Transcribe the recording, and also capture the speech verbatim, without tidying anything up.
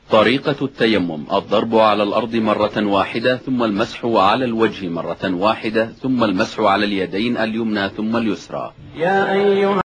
طريقة التيمم: الضرب على الأرض مرة واحدة، ثم المسح على الوجه مرة واحدة، ثم المسح على اليدين اليمنى ثم اليسرى. يا أيها